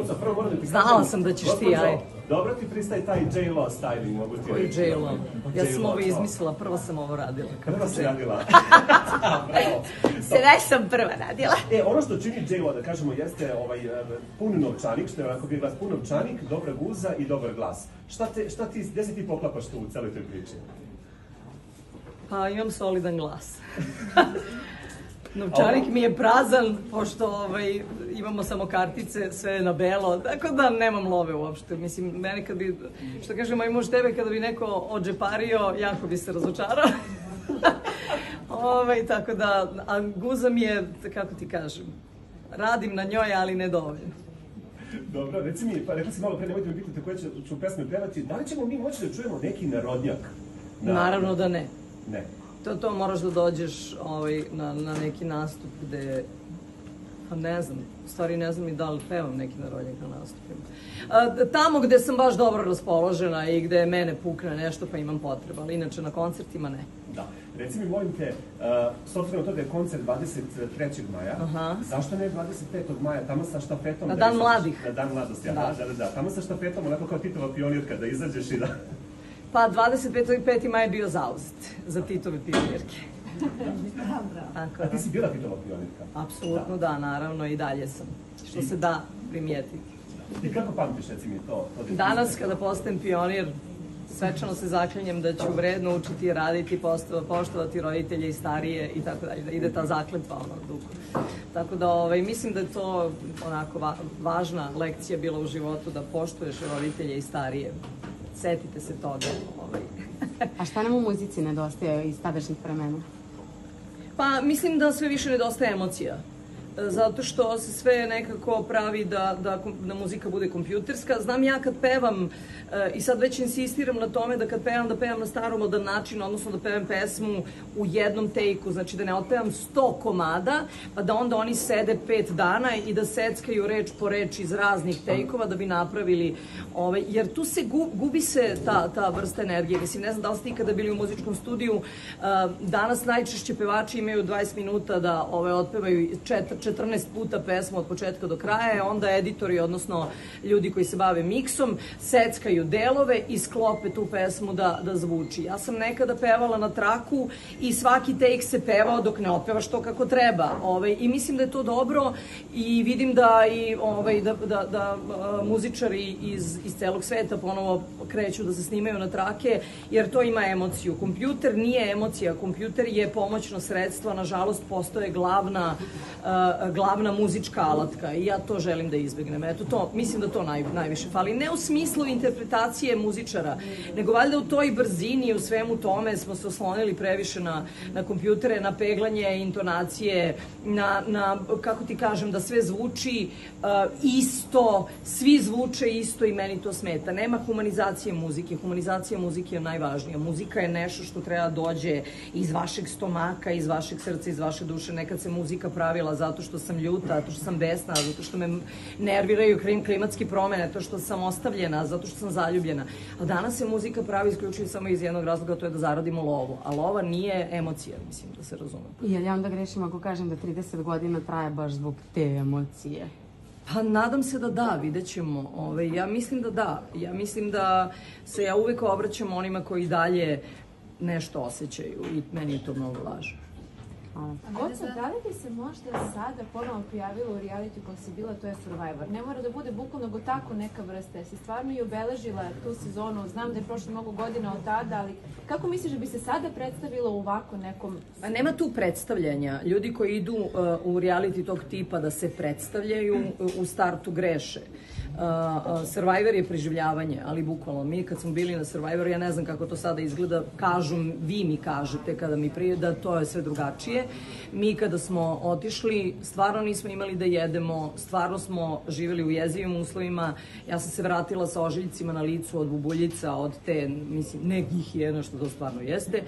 Gospođo, prvo moram da ti kažem... Znala sam da ćeš ti, aj. Dobro ti pristaje taj J-Lo styling, mogu ti reći. Koji J-Lo? Ja sam ovo izmislila, prvo sam ovo radila. Prvo si radila. Sve sam prva radila. Ono što čini J-Lo, da kažemo, jeste pun novčanik, što je onako bio glas, pun novčanik, dobra guza i dobar glas. Gde se ti poklapaš tu u celoj toj priči? Pa imam solidan glas. Novčanik mi je prazan, pošto imamo samo kartice, sve je na belo, tako da nemam love uopšte. Mislim, mene kad bi, što kaže moj muž, tebe kada bi neko odžepario, jako bi se razočarao. Tako da, a guza mi je, kako ti kažem, radim na njoj, ali ne dovoljno. Dobro, reci mi, pa rekla si malo pre, nemojte mi pitati koje ću pesme pevati, da li ćemo mi moći da čujemo neki narodnjak? Naravno da ne. Ne. To moraš da dođeš na neki nastup gde, pa ne znam, u stvari ne znam i da li pevam neki narodnjak na nastupima. Tamo gde sam baš dobro raspoložena i gde mene pukne nešto pa imam potreba, ali inače na koncertima ne. Da. Reci mi, molim te, s obzirom na to da je koncert 23. maja, zašto ne 25. maja, tamo sa štafetom? Na dan mladih. Na dan mladosti, da. Tamo sa štafetom, onako kao Titova pionirka, da izađeš i da... Pa 25. maj je bio zauzet za Titove pionirke. A ti si bila Titova pionirka? Apsolutno da, naravno i dalje sam. Što se da primijetiti. I kako pamtiš, reci mi, to? Danas kada postajem pionir, svečano se zaklinjem da ću vredno učiti i raditi, poštovati roditelje i starije i tako dalje, da ide ta zakletva dugo. Tako da mislim da je to onako važna lekcija bila u životu, da poštuješ roditelje i starije. Setite se toga. A šta nam u muzici nedostaje iz tadašnjih vremena? Pa mislim da sve više nedostaje emocija. Zato što se sve nekako pravi da muzika bude kompjuterska. Znam ja kad pevam, i sad već insistiram na tome da kad pevam, da pevam na staromodan način, odnosno da pevam pesmu u jednom tejku, znači da ne otpevam 100 komada, pa da onda oni sede 5 dana i da seckaju reč po reč iz raznih tejkova da bi napravili, jer tu se gubi se ta vrsta energije. Mislim, ne znam da li ste ikada bili u muzičkom studiju, danas najčešće pevači imaju 20 minuta da otpevaju 14 puta pesmu od početka do kraja, onda editori, odnosno ljudi koji se bave miksom, seckaju delove i sklope tu pesmu da zvuči. Ja sam nekada pevala na traku i svaki take se pevao dok ne otpevaš to kako treba. I mislim da je to dobro i vidim da muzičari iz celog sveta ponovo kreću da se snimaju na trake, jer to ima emociju. Kompjuter nije emocija, kompjuter je pomoćno sredstvo, nažalost postoje glavna muzička alatka i ja to želim da izbegnem. Eto to, mislim da to najviše fali. Ne u smislu interpretacije muzičara, nego valjda u toj brzini i u svemu tome smo se oslonili previše na kompjutere, na peglanje, intonacije, na, kako ti kažem, da sve zvuči isto, svi zvuče isto i meni to smeta. Nema humanizacije muzike. Humanizacija muzike je najvažnija. Muzika je nešto što treba dođe iz vašeg stomaka, iz vašeg srca, iz vaše duše. Nekad se muzika pravila zato što sam ljuta, zato što sam besna, zato što me nerviraju klimatske promene, zato što sam ostavljena, zato što sam zaljubljena. A danas se muzika pravi isključivo samo iz jednog razloga, to je da zaradimo lovu. A lova nije emocija, mislim, da se razume. Jel ja onda grešim ako kažem da 30 godina traje baš zbog te emocije? Pa nadam se da da, vidjet ćemo. Ja mislim da da. Ja mislim da se ja uvek obraćam onima koji dalje nešto osjećaju i meni je to mnogo važno. Goca, da li bi se možda sada ponovo pojavila u reality kog si bila, to je Survivor? Ne mora da bude bukvalno nego tako neka vrsta. Jesi stvarno i obeležila tu sezonu? Znam da je prošlo mnogo godina od tada, ali kako misliš da bi se sada predstavila u ovako nekom... Nema tu predstavljanja. Ljudi koji idu u reality tog tipa da se predstavljaju, u startu greše. Survivor je preživljavanje, ali bukvalno mi kad smo bili na Survivoru, ja ne znam kako to sada izgleda, vi mi kažete kada mi prije da to je sve drugačije. Mi kada smo otišli, stvarno nismo imali da jedemo, stvarno smo živjeli u jezivim uslovima. Ja sam se vratila sa ožiljcima na licu od bubuljica, od te, mislim, nekih jedno što to stvarno jeste.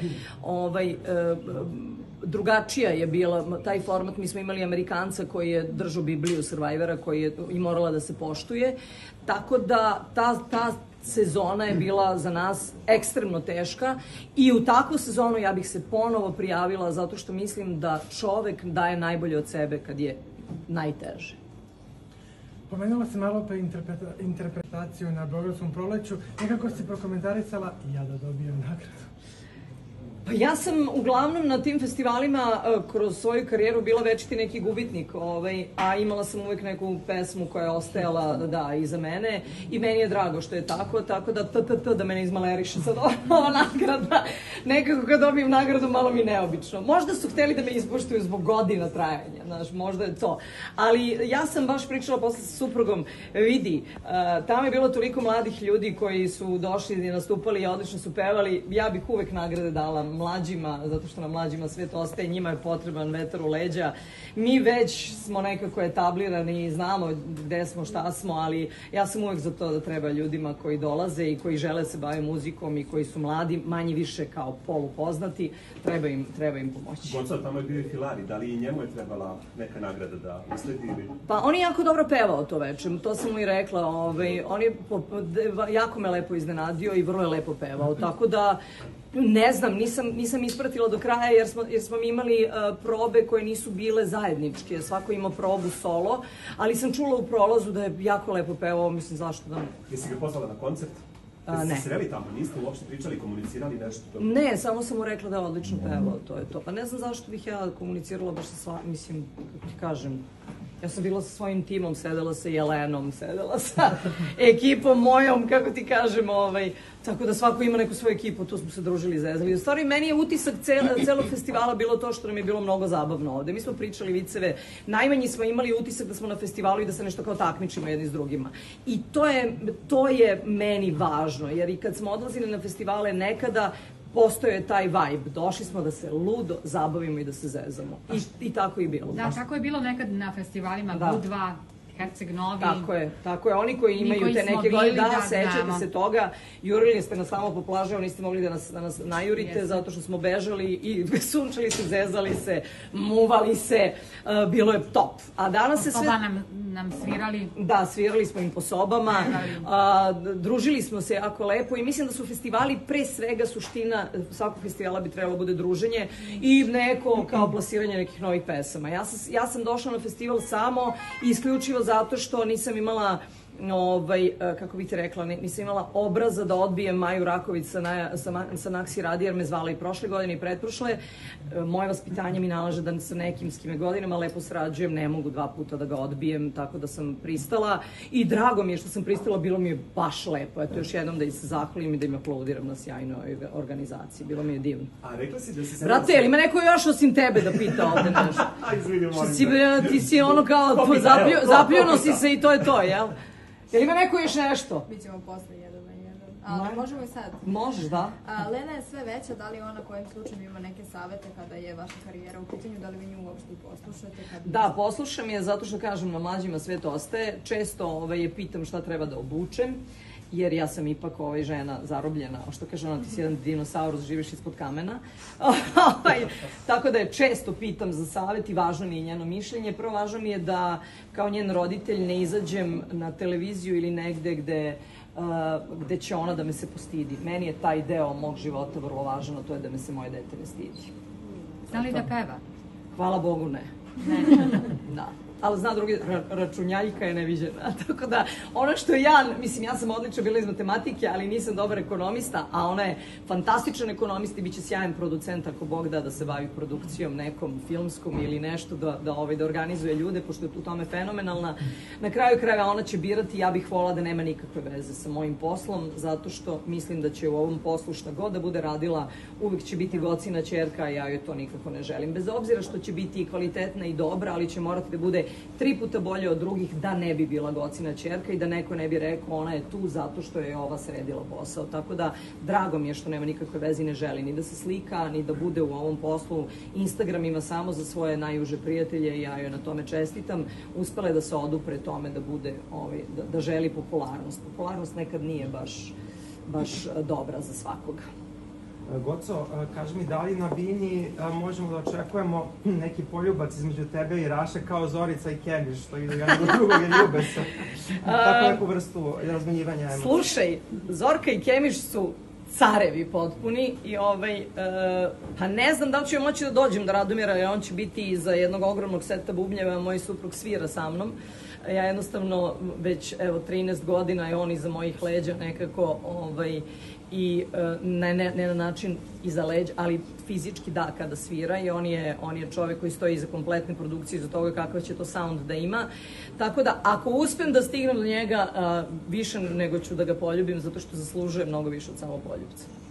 Drugačija je bila taj format, mi smo imali Amerikanca koji je držao Bibliju Survivora, koji je i morala da se poštuje, tako da ta sezona je bila za nas ekstremno teška i u takvu sezonu ja bih se ponovo prijavila zato što mislim da čovek daje najbolje od sebe kad je najteže. Pomenula se malo pa interpretaciju na Beogradskom proleću. Nekako si prokomentarisala ja da dobijem nagradu. Pa ja sam uglavnom na tim festivalima kroz svoju karijeru bila večiti neki gubitnik, a imala sam uvek neku pesmu koja je ostajala iza mene i meni je drago što je tako da me ne izmaleriše sad ova nagrada. Nekako kad dobijem nagradu malo mi neobično. Možda su hteli da me ispoštuju zbog godina trajanja, znaš, možda je to. Ali ja sam baš pričala posle sa suprugom, vidi, tamo je bilo toliko mladih ljudi koji su došli i nastupali i odlično su pevali, ja bih uvek nagrade dala mlađima, zato što na mlađima svet ostaje, njima je potreban vetar u leđa. Mi već smo nekako etablirani i znamo gde smo, šta smo, ali ja sam uvek za to da treba ljudima koji dolaze i koji žele se bave muzikom i koji su mladi, manje više kao polupoznati, treba im pomoći. Gonzalo, tamo je bio i Filari, da li i njemu je trebala neka nagrada da usledi ili... Pa on je jako dobro pevao to večer, to sam mu i rekla, on je jako me lepo iznenadio i vrlo je lepo pevao, tako da ne znam, nisam ispratila do kraja jer smo imali probe koje nisu bile zajedničke, svako ima probu solo, ali sam čula u prolazu da je jako lepo pevao, mislim zašto da... Jesi ga pozvala na koncert? Ne. Jeste se sreli tamo, niste uopšte pričali, komunicirali nešto? Ne, samo sam mu rekla da je odlično pevao, to je to. Pa ne znam zašto bih ja komunicirala baš sa mislim, kako ti kažem, ja sam bila sa svojim timom, sedela sa Jelenom, sedela sa ekipom mojom, kako ti kažem, tako da svako ima neku svoju ekipu, tu smo se družili, zezali. U stvari, meni je utisak celog festivala bilo to što nam je bilo mnogo zabavno ovde. Mi smo pričali viceve, najmanji smo imali utisak da smo na festivalu i da se nešto kao takmičimo jedni s drugima. I to je meni važno, jer i kad smo odlazili na festivale nekada, postoje taj vibe. Došli smo da se ludo zabavimo i da se zezamo. I tako je bilo. Da, tako je bilo nekad na festivalima Budva, Herceg Novi. Tako je. Oni koji imaju te neke godine, sećate se toga, jurili ste nas samo po plaži, niste mogli da nas najurite zato što smo bežali i sunčali se, zezali se, muvali se, bilo je top. A danas se sve... Soba nam svirali. Da, svirali smo im po sobama, družili smo se jako lepo i mislim da su festivali pre svega suština svakog festivala bi trebalo bude druženje i neko kao plasiranje nekih novih pesama. Ja sam došla na festival samo i isključivo zato što nisam imala kako bih ti rekla, nisam imala obraza da odbijem Maju Raković sa Naksi Radi, jer me zvala i prošle godine i pretprošle. Moje vaspitanje mi nalaže da sa nekim s kime godinama lepo sarađujem, ne mogu 2 puta da ga odbijem, tako da sam pristala i drago mi je što sam pristala, bilo mi je baš lepo. Eto, još jednom da im se zahvalim i da im aplaudiram na sjajnoj organizaciji, bilo mi je divno. A rekla si da si... Brate, ili ima neko još osim tebe da pita ovde nešto? Izvini, molim te. Ti si ono kao, zapljuno si se i to je to, jel? Jel ima neko još nešto? Bićemo posle jedan na jedan. Ali možemo i sad. Možeš, da. Lena je sve veća, da li ona kojim slučajem ima neke savete kada je vaša karijera u pitanju, da li vi nju uopšte poslušate? Da, poslušam je zato što kažem na mlađima svet ostaje. Često je pitam šta treba da obučem, jer ja sam ipak žena zarobljena, što kaže ona, ti si jedan dinosaurus, živiš ispod kamena. Tako da je često pitam za savjet i važno mi je njeno mišljenje. Prvo važno mi je da kao njen roditelj ne izađem na televiziju ili negde gde će ona da me se postidi. Meni je taj deo mog života vrlo važan, a to je da me se moje dete ne stidi. Zna li da peva? Hvala Bogu, ne. Da. Ali zna drugi, računjaljka je neviđena. Tako da, ono što ja sam odlično bila iz matematike, ali nisam dobar ekonomista, a ona je fantastičan ekonomist i bit će sjajan producent ako Bog da se bavi produkcijom nekom filmskom ili nešto da organizuje ljude, pošto je u tome fenomenalna. Na kraju krajeva ona će birati, ja bih volila da nema nikakve veze sa mojim poslom, zato što mislim da će u ovom poslu šta god da bude radila, uvek će biti Gocina ćerka, a ja joj to nikako ne želim. Bez obzira što će biti i kvalitetna i dobra, ali će morati da bude 3 puta bolje od drugih da ne bi bila Gocina ćerka i da neko ne bi rekao ona je tu zato što je ova sredila posao. Tako da, drago mi je što nema nikakve veze i ne želi ni da se slika, ni da bude u ovom poslu. Instagram ima samo za svoje najuže prijatelje i ja joj na tome čestitam. Uspela je da se odupre tome da bude, da želi popularnost. Popularnost nekad nije baš dobra za svakoga. Goco, kaži mi, da li na Bini možemo da očekujemo neki poljubac između tebe i Raše kao Zorica i Kemiš, što ide jedan do drugog i ljube se? Tako neku vrstu razmenjivanja emocija. Slušaj, Zorka i Kemiš su carevi potpuni i pa ne znam da li ću moći da dođem do Radomira, jer on će biti iza jednog ogromnog seta bubnjeva, moj suprug svira sa mnom. Ja jednostavno već 13 godina je on iza mojih leđa nekako i ne na način iza leđa, ali fizički da kada svira i on je čovek koji stoji iza kompletne produkcije, iza toga kakav će to sound da ima. Tako da ako uspem da stignem do njega, više nego ću da ga poljubim, zato što zaslužuje mnogo više od samo poljubca.